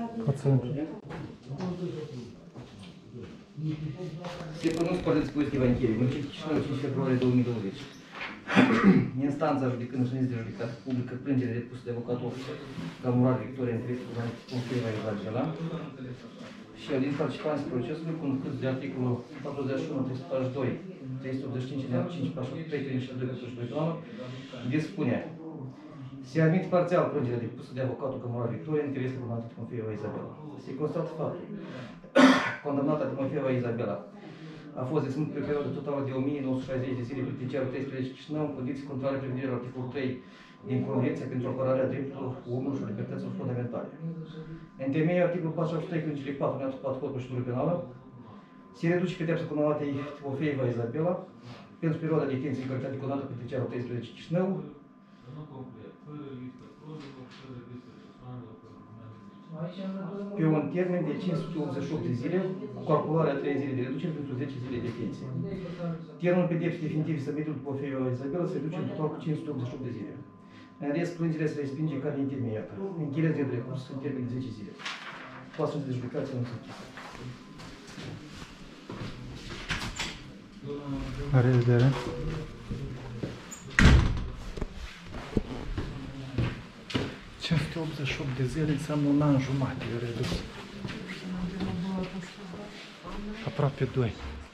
Se pronunță pe dispozitiv încheiere. Municipiul Chișinău, 5 februarie 2020. Instanța judecând în de judecată publică plângere depusă de avocatul Camural Victoria Întrețcu, Confeva Izabela și al din participanții procesului conducâți de articolul 41, 342, 385, de 5, 3, 32, 42 toamnă, dispune: se admit parțial plângerea depusă de avocatul Camural Victoria în interesul următorului Confeva Izabela. Se constată faptul condamnata Timofeeva Izabela a fost deținută pe o perioadă totală de 1960 de zile pe Penitenciarul 13 Chișinău, în condiții contrare prevederii articolul 3 din Convenția pentru apărarea drepturilor omului și libertăților fundamentale. În temeiul articolul 43 cuvintele 4 din 4 Cod Procedură Penală, se reduce pedepsa condamnatei Timofeeva Izabela pentru perioada de detenție în calitate de condamnată pe Penitenciarul 13 Chișinău pe un termen de 588 de zile, cu calcularea 3 zile de reducere pentru 10 zile de detenție. Termenul pedepsei definitive stabilit după Timofeeva Izabela se reduce în total cu 588 de zile. În rest, plângerea se respinge ca neîntemeiată. Încheierea de recurs în termen de 10 zile. Pasul de judecație nu se închis. La revedere! ...588 de zile înseamnă un an jumate redus. Aproape 2.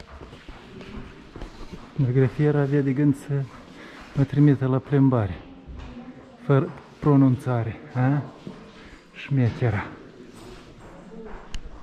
Grefierul avea de gând să mă trimite la plimbare, fără pronunțare, a? Șmechera.